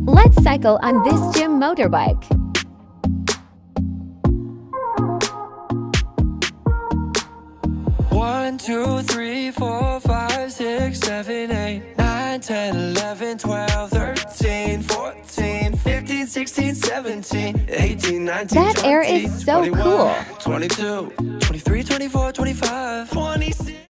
Let's cycle on this gym motorbike. 1, 2, 3, 4, 5, 6, 7, 8, 9, 10, 11, 12, 13, 14, 15, 16, 17, 18, 19, That air is so 21, cool. 22, 23, 24, 25, 26.